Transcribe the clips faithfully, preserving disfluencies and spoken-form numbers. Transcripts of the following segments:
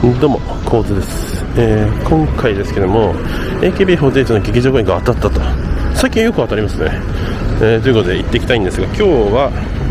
どうも、コウズです。えー、今回ですけども エーケービーフォーティーエイト の劇場公演が当たったと。最近よく当たりますね。えー、ということで行っていきたいんですが、今日は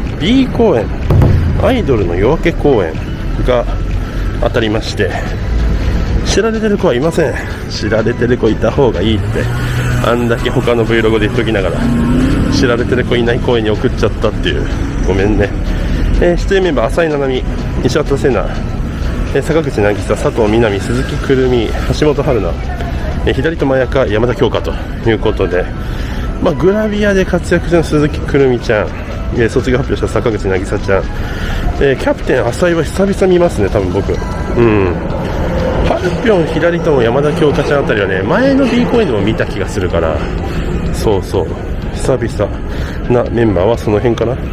B 公演、アイドルの夜明け公演が当たりまして、知られてる子はいません。知られてる子いた方がいいってあんだけ他の Vlog で言っときながら、知られてる子いない公演に送っちゃったっていう、ごめんね。えー、出演メンバー浅井七海、西畑聖奈、えー、坂口渚、佐藤みなみ、鈴木くるみ、橋本春奈、えー、左とまやか、山田京香ということで、まあ、グラビアで活躍した鈴木くるみちゃん、えー、卒業発表した坂口渚ちゃん、えー、キャプテン浅井は久々見ますね、多分僕。うんハルピョン、左とも山田京香ちゃんあたりはね、前の B 公演でも見た気がするから、そうそう、久々なメンバーはその辺かな。うん。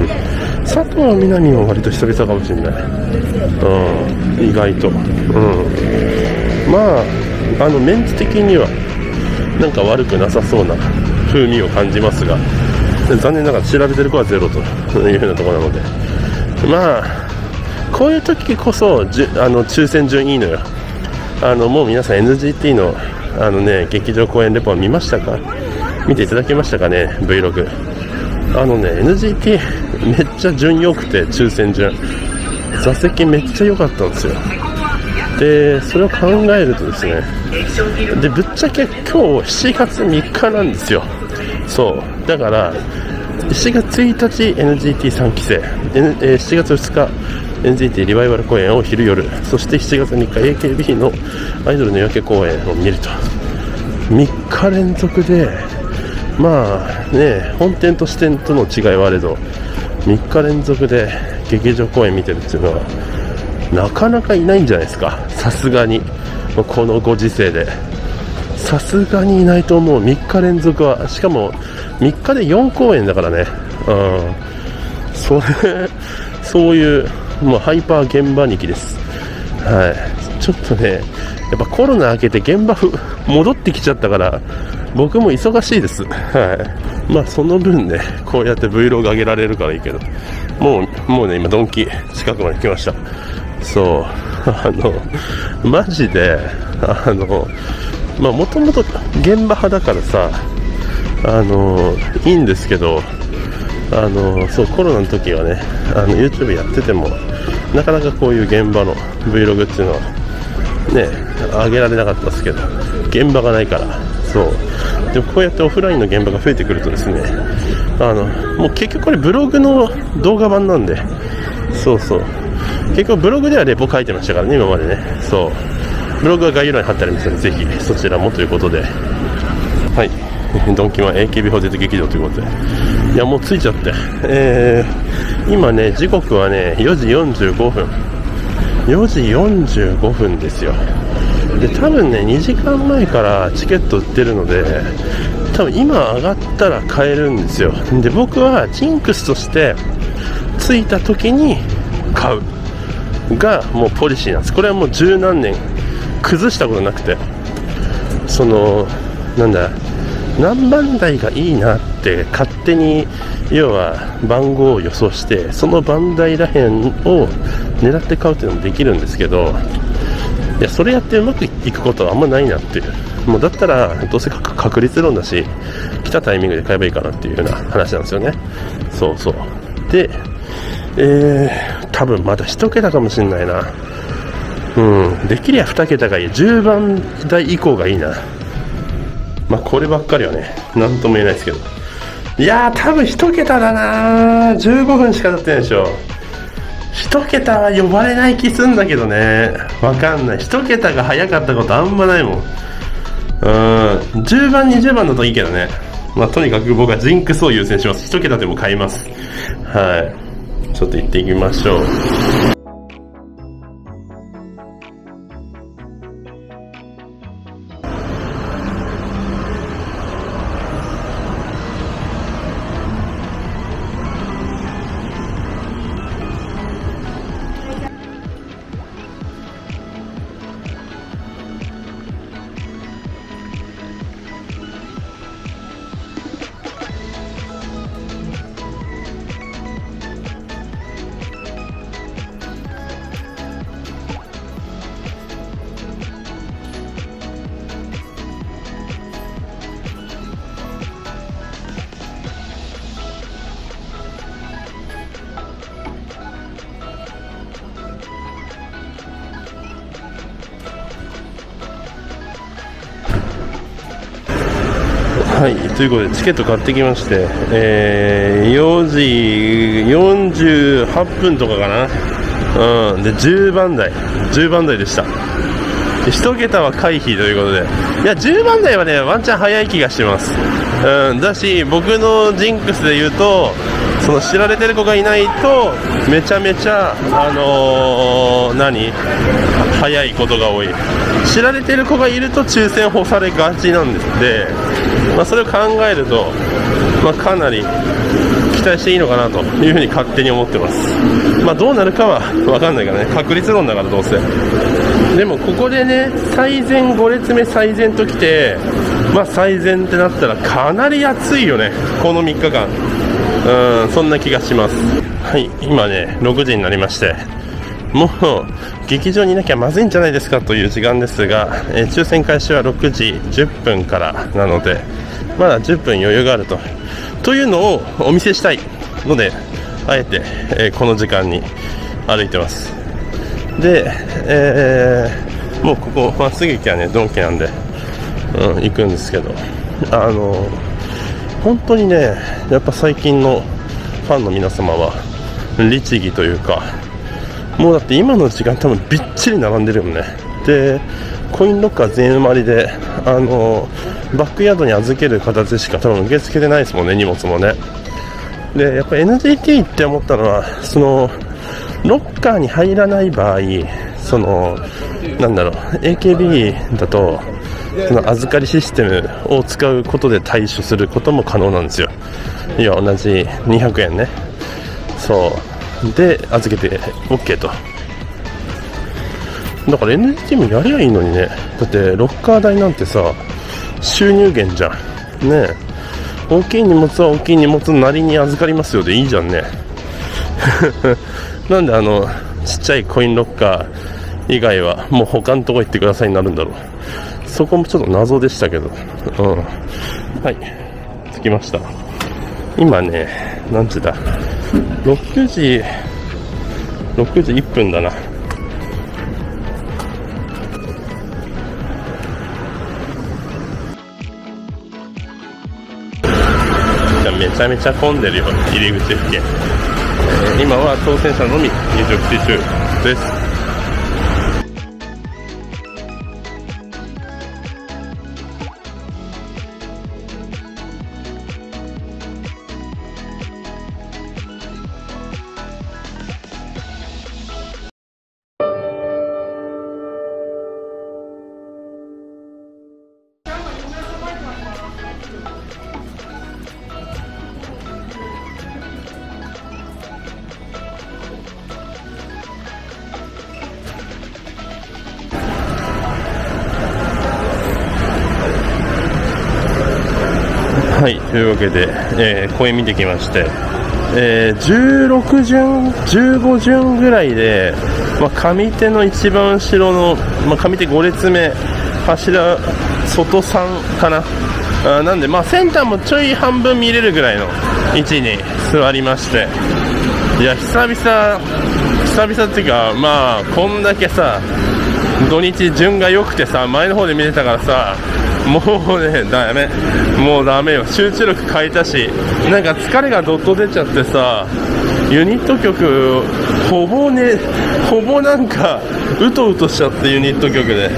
佐藤みなみも割と久々かもしれない。うん、意外と。うん。まあ、あの、メンツ的には、なんか悪くなさそうな風味を感じますが、残念ながら調べてる子はゼロというふうなところなので、まあ、こういう時こそ、じゅあの抽選順いいのよ。あのもう皆さん エヌジーティー の, あの、ね、劇場公演レポは見ましたか？見ていただけましたかね、 Vlog。 あのね エヌジーティー めっちゃ順良くて、抽選順座席めっちゃ良かったんですよ。でそれを考えるとですね、でぶっちゃけ今日しちがつみっかなんですよ。そうだからしちがつついたち エヌジーティーさん 期生、N えー、しちがつふつかエヌジーティー リバイバル公演を昼夜、そしてしちがつみっか エーケービー のアイドルの夜明け公演を見ると、みっか連続で、まあね、本店と支店との違いはあれどみっか連続で劇場公演見てるっていうのはなかなかいないんじゃないですか。さすがにこのご時世でさすがにいないと思う。みっか連続は、しかもみっかでよん公演だからね。うん、それそういうもうハイパー現場にきです。はい、ちょっとね、やっぱコロナ明けて現場ふ戻ってきちゃったから僕も忙しいです。はい、まあその分ね、こうやって Vlog 上げられるからいいけど、もうもうね今ドンキ近くまで来ました。そうあのマジであのまあもともと現場派だからさ、あのいいんですけど、あのそうコロナの時はね、あの YouTube やっててもなかなかこういう現場の Vlog っていうのはね上げられなかったですけど、現場がないから。そうでもこうやってオフラインの現場が増えてくるとですね、あのもう結局これブログの動画版なんで、そうそう結局ブログではレポ書いてましたからね今までね。そうブログは概要欄に貼ってありますので、ぜひそちらもということで、はいドンキマン エーケービーフォーティーエイト 劇場ということで、いやもう着いちゃって、えー、今ね時刻はねよじよんじゅうごふんよじよんじゅうごふんですよ。で多分ねにじかんまえからチケット売ってるので、多分今上がったら買えるんですよ。で僕はジンクスとして着いた時に買うがもうポリシーなんです。これはもう十何年崩したことなくて、そのなんだ何番台がいいなって勝手に要は番号を予想して、その番台らへんを狙って買うっていうのもできるんですけど、いやそれやってうまくいくことはあんまないなっていう。もうだったらどうせ確率論だし来たタイミングで買えばいいかなっていうような話なんですよね。そうそうで、えー、多分まだ一桁かもしれないな。うんできりゃに桁がいい。じゅうばん台以降がいいな。まあこればっかりはね何とも言えないですけど、いやー多分一桁だな。じゅうごふんしか経ってないでしょ。一桁は呼ばれない気すんだけどね。わかんない。一桁が早かったことあんまないもん。うんじゅうばんにじゅうばんだといいけどね。まあとにかく僕はジンクスを優先します。一桁でも買います。はいちょっと行っていきましょう。 はい、ということでチケット買ってきまして、えー、よじよんじゅうはっぷんとかかな、うん、でじゅうばん台じゅうばん台でした。一桁は回避ということで、いやじゅうばん台はねワンチャン早い気がします、うん、だし僕のジンクスで言うと、その知られてる子がいないとめちゃめちゃあのー、何早いことが多い。知られてる子がいると抽選干されがちなんですで、まあ、それを考えると、まあ、かなり期待していいのかなというふうに勝手に思ってます。まあ、どうなるかは分かんないからね、確率論だからどうせ。でもここでね最前ご列目最前ときて、まあ、最前ってなったらかなり暑いよねこのみっかかん。うん、そんな気がします。はい、今ねろくじになりまして、もう劇場にいなきゃまずいんじゃないですかという時間ですが、えー、抽選開始はろくじじゅっぷんからなので、まだじゅっぷん余裕があるとというのをお見せしたいので、あえて、えー、この時間に歩いてます。で、えー、もうここまっすぐ行きはねドンキなんで、うん、行くんですけど、あの本当にねやっぱ最近のファンの皆様は律儀というか、もうだって今の時間多分びっちり並んでるよね。でコインロッカー全埋まりで、あのバックヤードに預ける形しか多分受け付けてないですもんね、荷物もね。でやっぱ エヌジーティー って思ったのは、そのロッカーに入らない場合、そのなんだろう エーケービー だとその預かりシステムを使うことで対処することも可能なんですよ。いや同じにひゃくえんね、そうで預けて OK と。だから エヌジーティー もやりゃいいのにね。だってロッカー代なんてさ収入源じゃんね。大きい荷物は大きい荷物なりに預かりますよでいいじゃんねなんであのちっちゃいコインロッカー以外はもう他のとこ行ってくださいになるんだろう。そこもちょっと謎でしたけど、うん、はい、着きました。今ね何時だ、ろくじろくじいっぷんだな。めちゃめちゃ混んでるよ入り口付近、えー、今は当選者のみ入場規制中です。はい、というわけで、えー、公演見てきまして、えー、じゅうろく順、じゅうご順ぐらいで、まあ、上手の一番後ろの、まあ、上手ご列目、柱外さんかな、あなんで、まあ、センターもちょい半分見れるぐらいの位置に座りまして、いや久々久々っていうか、まあこんだけさ土日順が良くてさ、前の方で見れたからさ、もうねダメもうダメよ、集中力欠いたし、なんか疲れがどっと出ちゃってさ、ユニット曲ほぼねほぼなんかうとうとしちゃって、ユニット曲で、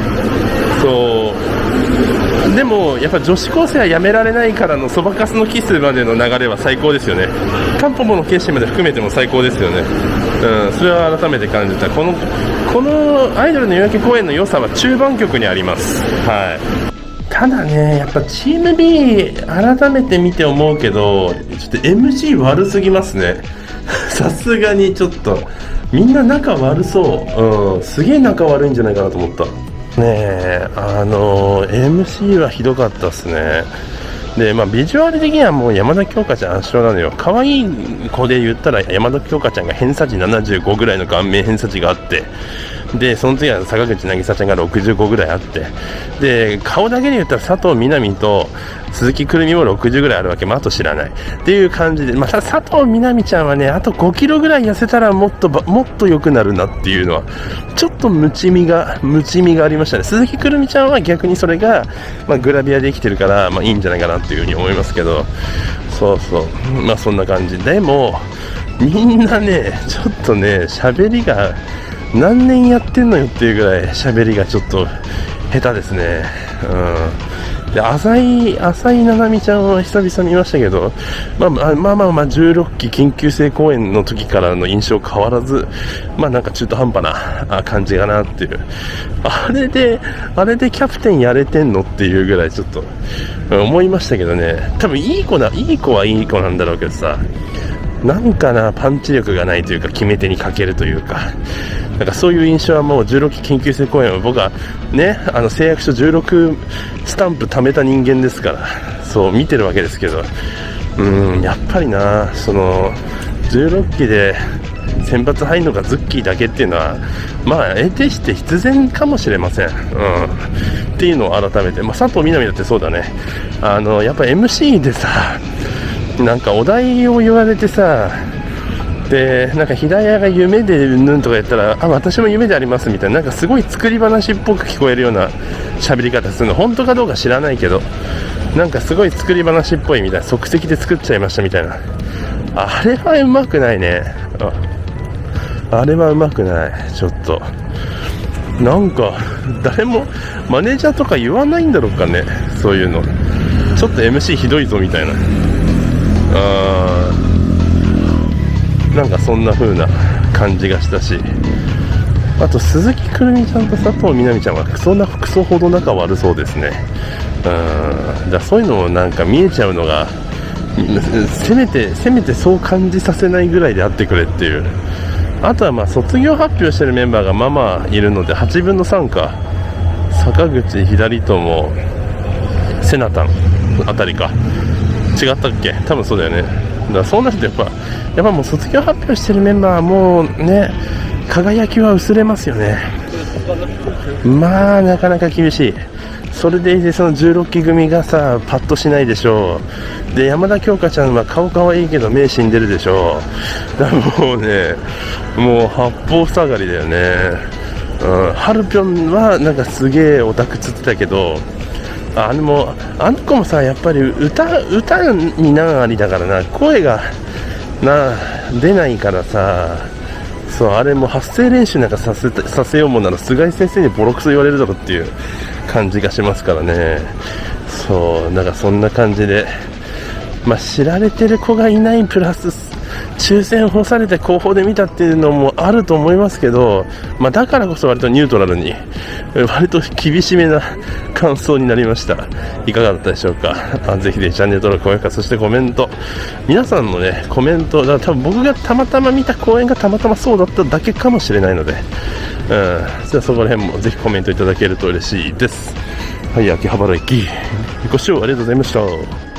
そうでもやっぱ女子高生はやめられないからのそばかすのキスまでの流れは最高ですよね。タンポポの決心まで含めても最高ですよね。うん、それは改めて感じた。このこのアイドルの夜明け公演の良さは中盤曲にあります。はい。ただね、やっぱチーム B 改めて見て思うけど、ちょっと エムシー 悪すぎますね。さすがにちょっとみんな仲悪そう。うん、すげえ仲悪いんじゃないかなと思った。ねえ、あの エムシー はひどかったっすね。で、まあ、ビジュアル的にはもう山田京香ちゃん圧勝なのよ。可愛い子で言ったら山田京香ちゃんが偏差値ななじゅうごぐらいの顔面偏差値があって、 でその次は坂口渚ちゃんがろくじゅうごぐらいあって、で顔だけで言ったら佐藤みなみと鈴木くるみもろくじゅうぐらいあるわけ、まあ、あと知らないっていう感じで、まあ、佐藤みなみちゃんはねあとごキロぐらい痩せたらもっともっと良くなるなっていうのはちょっとムチみがムチみがありましたね。鈴木くるみちゃんは逆にそれが、まあ、グラビアで生きてるから、まあ、いいんじゃないかなっていうふうに思いますけど、そうそうまあそんな感じでもみんなねちょっとね喋りが何年やってんのよっていうぐらい喋りがちょっと下手ですね。うん、で浅井浅井七海ちゃんは久々見ましたけど、まあまあまあまあ、まあ、じゅうろっき緊急性公演の時からの印象変わらず、まあなんか中途半端な感じかなっていう、あれであれでキャプテンやれてんのっていうぐらいちょっと思いましたけどね。多分いい子ないい子はいい子なんだろうけどさ、なんかなパンチ力がないというか決め手に欠けるというか、なんかそういう印象はもうじゅうろっき緊急性公演は僕はねあの誓約書じゅうろくスタンプ貯めた人間ですから、そう見てるわけですけど、うんやっぱりなそのじゅうろっきで選抜入るのがズッキーだけっていうのはまあ得てして必然かもしれません、うん、っていうのを改めて、まあ、佐藤みなみだってそうだね、あのやっぱ エムシー でさなんかお題を言われてさ、でなんか平屋が夢でうんぬんとか言ったら、あ私も夢でありますみたいな、なんかすごい作り話っぽく聞こえるような喋り方するの、本当かどうか知らないけどなんかすごい作り話っぽいみたいな、即席で作っちゃいましたみたいな、あれはうまくないね。 あ, あれはうまくない。ちょっとなんか誰もマネージャーとか言わないんだろうかね、そういうのちょっと エムシー ひどいぞみたいな、あなんかそんな風な感じがしたし、あと鈴木くるみちゃんと佐藤みなみちゃんはクソなクソほど仲悪そうですね。うんだそういうのもなんか見えちゃうのがせめてせめてそう感じさせないぐらいであってくれっていう。あとはまあ卒業発表してるメンバーがまあまあいるのではちぶんのさんか、坂口左友セナタンあたりか違ったっけ、多分そうだよね。だからそうなるとやっぱやっぱもう卒業発表してるメンバーはもうね輝きは薄れますよね。まあなかなか厳しい。それでいてそのじゅうろっき組がさパッとしないでしょう。で山田京香ちゃんは顔可愛いけど目死んでるでしょう。だからもうねもう八方塞がりだよね。うん、ハルピョンはなんかすげえオタクつってたけど、あのもあの子もさやっぱり歌歌に難ありだからな、声がな出ないからさ、そうあれも発声練習なんかさせさせようもんなら菅井先生にボロクソ言われるだろっていう感じがしますからね。そうなんかそんな感じで、まあ、知られてる子がいないプラス抽選干されて後方で見たっていうのもあると思いますけど、まあ、だからこそ割とニュートラルに割と厳しめな感想になりました。いかがだったでしょうか。あぜひでチャンネル登録、高評価、そしてコメント、皆さんのねコメントだ多分僕がたまたま見た公演がたまたまそうだっただけかもしれないので、うん、じゃあそこら辺もぜひコメントいただけると嬉しいです。はい、秋葉原駅ご視聴ありがとうございました。